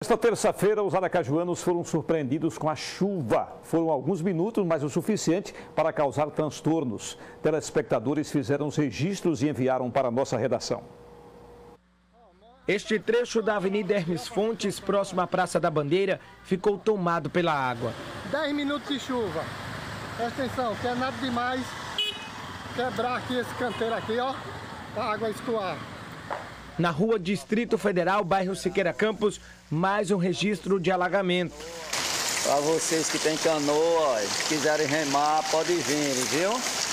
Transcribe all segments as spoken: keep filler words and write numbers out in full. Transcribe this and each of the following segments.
Esta terça-feira, os aracajuanos foram surpreendidos com a chuva. Foram alguns minutos, mas o suficiente para causar transtornos. Telespectadores fizeram os registros e enviaram para a nossa redação. Este trecho da Avenida Hermes Fontes, próximo à Praça da Bandeira, ficou tomado pela água. dez minutos de chuva. Presta atenção, que é nada demais quebrar aqui esse canteiro aqui, ó, a água escoar. Na rua Distrito Federal, bairro Siqueira Campos, mais um registro de alagamento. Para vocês que tem canoa, se quiserem remar, pode vir, viu?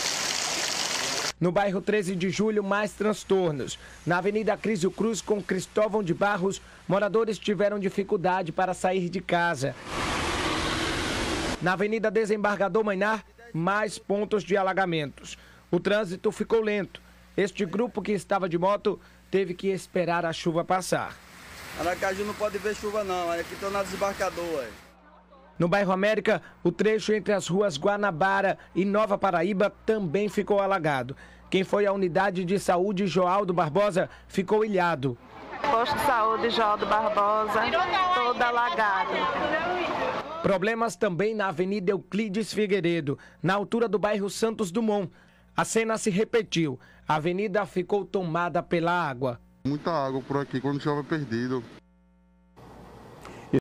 No bairro treze de julho, mais transtornos. Na Avenida Crísio Cruz, com Cristóvão de Barros, moradores tiveram dificuldade para sair de casa. Na Avenida Desembargador Mainar, mais pontos de alagamentos. O trânsito ficou lento. Este grupo que estava de moto teve que esperar a chuva passar. Aracaju não pode ver chuva não, aqui estão na desembarcador. No bairro América, o trecho entre as ruas Guanabara e Nova Paraíba também ficou alagado. Quem foi à unidade de saúde Joaldo Barbosa ficou ilhado. Posto de saúde Joaldo Barbosa, todo alagado. Problemas também na Avenida Euclides Figueiredo, na altura do bairro Santos Dumont. A cena se repetiu. A avenida ficou tomada pela água. Muita água por aqui, quando chove é perdido.